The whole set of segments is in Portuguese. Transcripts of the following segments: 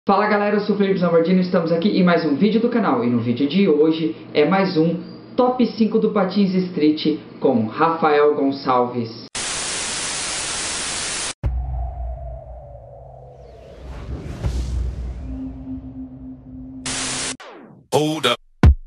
Fala galera, eu sou o Felipe Zambardino e estamos aqui em mais um vídeo do canal. E no vídeo de hoje é mais um Top 5 do Patins Street com Rafael Gonçalves. Hold up.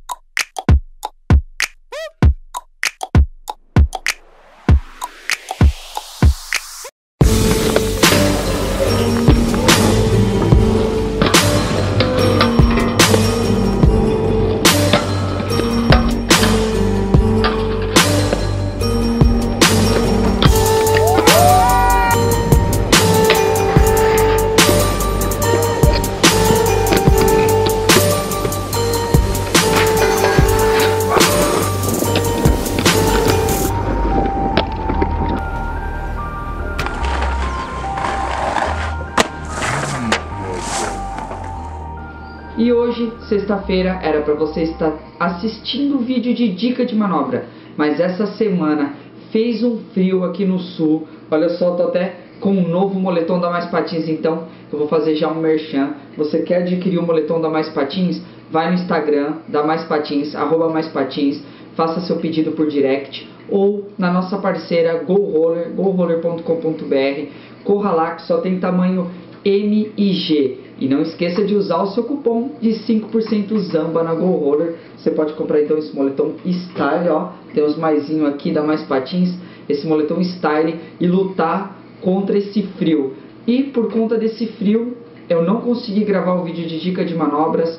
E hoje, sexta-feira, era para você estar assistindo o vídeo de dica de manobra, mas essa semana fez um frio aqui no sul. Olha só, tô até com um novo moletom da Mais Patins, então eu vou fazer já um merchan. Você quer adquirir o moletom da Mais Patins? Vai no Instagram da Mais Patins, @maispatins, faça seu pedido por direct ou na nossa parceira GoRoller, goroller.com.br. Corra lá que só tem tamanho M e G. E não esqueça de usar o seu cupom de 5% Zamba na GoRoller. Você pode comprar então esse moletom Style, ó. Tem os maisinho aqui da Mais Patins. Esse moletom Style e lutar contra esse frio. E por conta desse frio, eu não consegui gravar o vídeo de dica de manobras.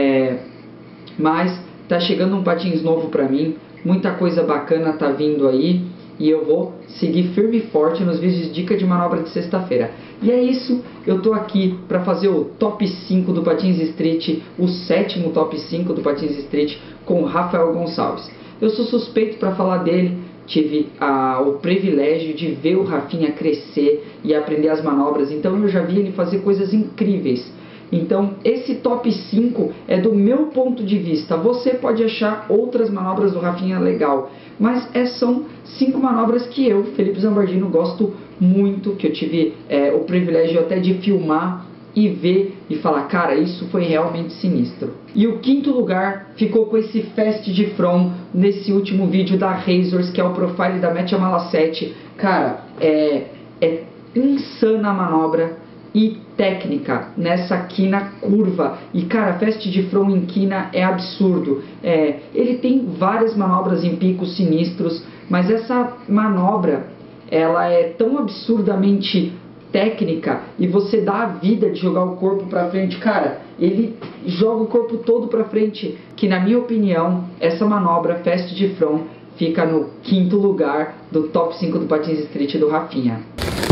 Mas tá chegando um patins novo pra mim. Muita coisa bacana tá vindo aí. E eu vou seguir firme e forte nos vídeos de dica de manobra de sexta-feira. E é isso, eu tô aqui para fazer o top 5 do Patins Street, o 7º top 5 do Patins Street com o Rafael Gonçalves. Eu sou suspeito para falar dele, tive o privilégio de ver o Rafinha crescer e aprender as manobras, então eu já vi ele fazer coisas incríveis. Então esse top 5 é do meu ponto de vista. Você pode achar outras manobras do Rafinha legal, mas são 5 manobras que eu, Felipe Zambardino, gosto muito, que eu tive o privilégio até de filmar e ver e falar, cara, isso foi realmente sinistro. E o 5º lugar ficou com esse Fast de From nesse último vídeo da Razors, que é o profile da Match Amala 7. Cara, é insana a manobra e técnica nessa quina curva. E cara, Fast de From em quina é absurdo. Ele tem várias manobras em picos sinistros, mas essa manobra ela é tão absurdamente técnica e você dá a vida de jogar o corpo pra frente. Cara, ele joga o corpo todo pra frente, que na minha opinião essa manobra Fast de From fica no 5º lugar do top 5 do Patins Street do Rafinha.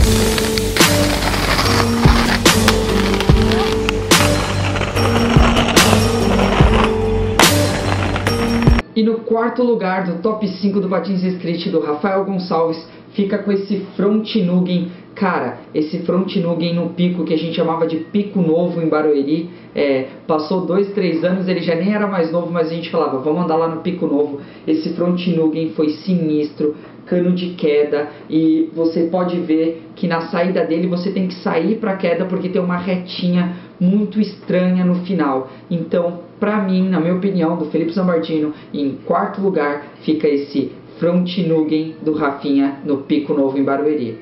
E no 4º lugar do top 5 do Patins Street do Rafael Gonçalves fica com esse Front Nuggin. Cara, esse Front Nuggin no pico que a gente chamava de pico novo em Barueri. Passou 2, 3 anos, ele já nem era mais novo, mas a gente falava, vamos andar lá no pico novo. Esse Front Nuggin foi sinistro, cano de queda, e você pode ver que na saída dele você tem que sair para queda porque tem uma retinha muito estranha no final. Então, pra mim, na minha opinião, do Felipe Zambardino, em 4º lugar fica esse Front Nuggin do Rafinha no pico novo em Barueri.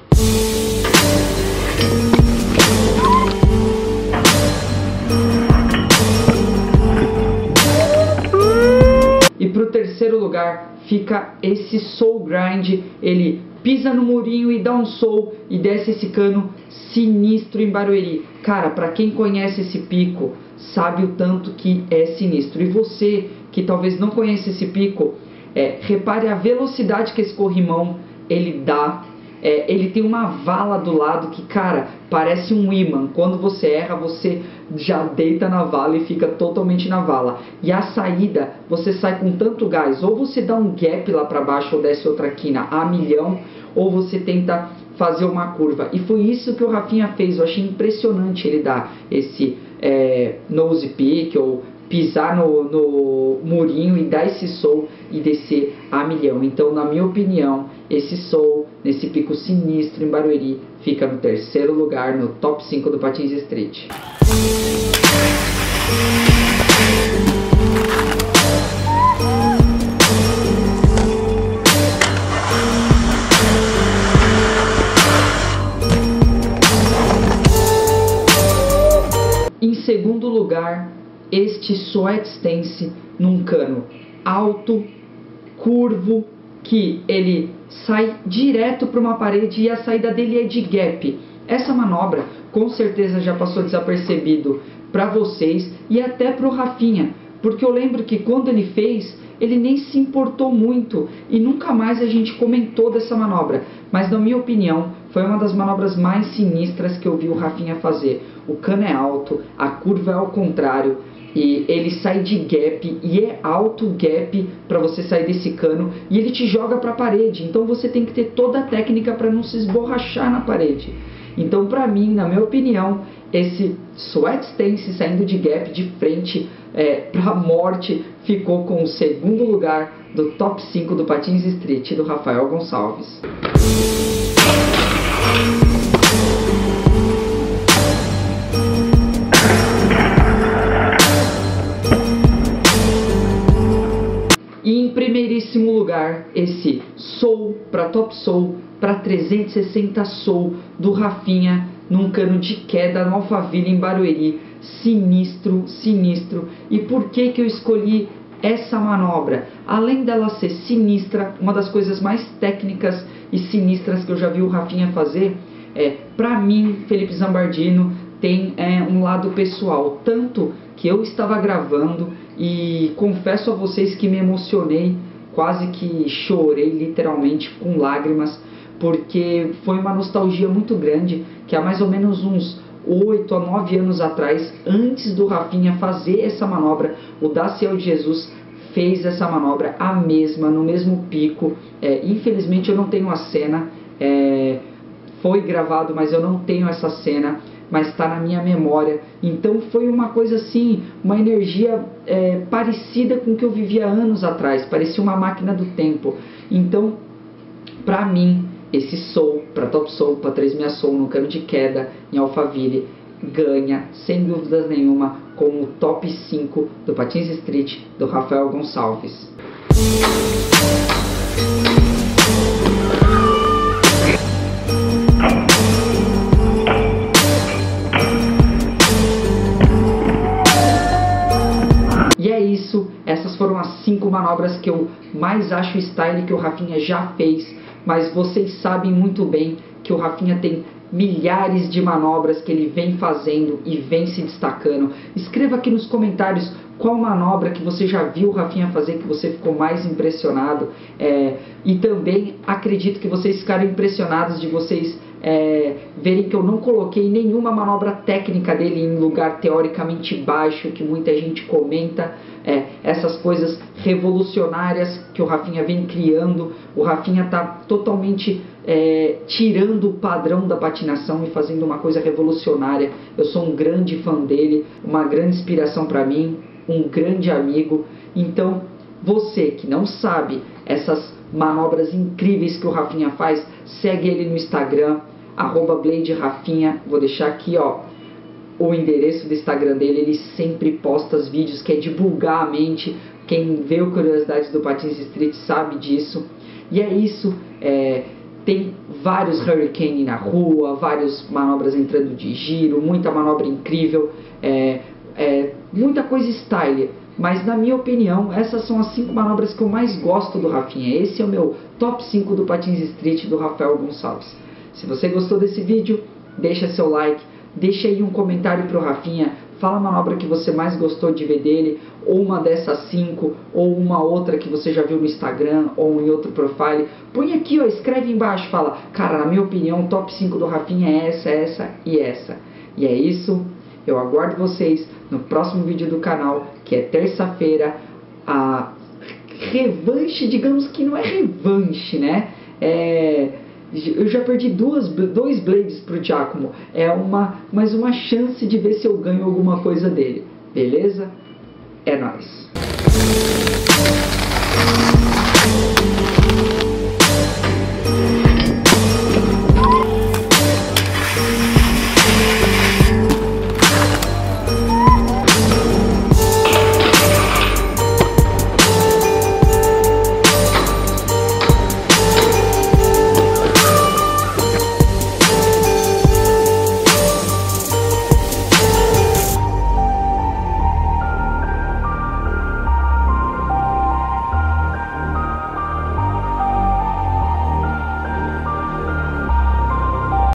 E pro 3º lugar fica esse Soul Grind. Ele pisa no murinho e dá um soul e desce esse cano sinistro em Barueri. Cara, pra quem conhece esse pico, sabe o tanto que é sinistro. E você que talvez não conheça esse pico, repare a velocidade que esse corrimão ele dá. Ele tem uma vala do lado que, cara, parece um ímã. Quando você erra, você já deita na vala e fica totalmente na vala. E a saída, você sai com tanto gás. Ou você dá um gap lá pra baixo ou desce outra quina a milhão, ou você tenta fazer uma curva. E foi isso que o Rafinha fez. Eu achei impressionante ele dar esse nose peak ou pisar no murinho e dar esse soul e descer a milhão. Então, na minha opinião, esse soul nesse pico sinistro em Barueri, fica no terceiro lugar no top 5 do Patins Street. Em segundo lugar, este sweat stance num cano alto, curvo, que ele sai direto para uma parede e a saída dele é de gap. Essa manobra com certeza já passou desapercebido para vocês e até para o Rafinha, porque eu lembro que quando ele fez, ele nem se importou muito e nunca mais a gente comentou dessa manobra. Mas na minha opinião, foi uma das manobras mais sinistras que eu vi o Rafinha fazer. O cano é alto, a curva é ao contrário, e ele sai de gap, e é alto gap para você sair desse cano, e ele te joga para a parede. Então você tem que ter toda a técnica para não se esborrachar na parede. Então, para mim, na minha opinião, esse sweat stance saindo de gap de frente para a morte ficou com o segundo lugar do top 5 do Patins Street do Rafael Gonçalves. E em primeiríssimo lugar, esse soul para top soul para 360 soul do Rafinha num cano de queda no Alphaville em Barueri. Sinistro, sinistro. E por que que eu escolhi essa manobra? Além dela ser sinistra, uma das coisas mais técnicas e sinistras que eu já vi o Rafinha fazer, para mim, Felipe Zambardino, tem um lado pessoal. Tanto que eu estava gravando e confesso a vocês que me emocionei, quase que chorei literalmente com lágrimas, porque foi uma nostalgia muito grande, que há mais ou menos uns 8 a 9 anos atrás, antes do Rafinha fazer essa manobra, o Daciel de Jesus fez essa manobra, a mesma, no mesmo pico. Infelizmente eu não tenho a cena, foi gravado, mas eu não tenho essa cena, mas está na minha memória. Então foi uma coisa assim, uma energia parecida com o que eu vivia anos atrás, parecia uma máquina do tempo. Então, para mim, esse soul, para top soul, para 3/6 soul no cano de queda em Alphaville, ganha, sem dúvidas nenhuma, com o top 5 do Patins Street do Rafael Gonçalves. E é isso, essas foram as 5 manobras que eu mais acho style que o Rafinha já fez. Mas vocês sabem muito bem que o Rafinha tem milhares de manobras que ele vem fazendo e vem se destacando. Escreva aqui nos comentários qual manobra que você já viu o Rafinha fazer que você ficou mais impressionado. E também acredito que vocês ficaram impressionados de vocês verem que eu não coloquei nenhuma manobra técnica dele em lugar teoricamente baixo, que muita gente comenta. Essas coisas revolucionárias que o Rafinha vem criando. O Rafinha está totalmente tirando o padrão da patinação e fazendo uma coisa revolucionária. Eu sou um grande fã dele, uma grande inspiração para mim, um grande amigo. Então, você que não sabe essas manobras incríveis que o Rafinha faz, segue ele no Instagram, @BladeRafinha. Vou deixar aqui, o endereço do Instagram dele. Ele sempre posta os vídeos, quer divulgar a mente. Quem vê o Curiosidades do Patins Street sabe disso. E é isso, tem vários hurricane na rua, várias manobras entrando de giro, muita manobra incrível, muita coisa style. Mas na minha opinião, essas são as 5 manobras que eu mais gosto do Rafinha. Esse é o meu top 5 do Patins Street do Rafael Gonçalves. Se você gostou desse vídeo, deixa seu like, deixa aí um comentário pro Rafinha, fala a manobra que você mais gostou de ver dele, ou uma dessas 5, ou uma outra que você já viu no Instagram, ou em outro profile. Põe aqui, escreve embaixo, fala, cara, na minha opinião, o top 5 do Rafinha é essa, essa e essa. E é isso, eu aguardo vocês no próximo vídeo do canal, que é terça-feira, a revanche, digamos que não é revanche, né? Eu já perdi dois blades pro Giacomo. Mais uma chance de ver se eu ganho alguma coisa dele. Beleza? É nóis.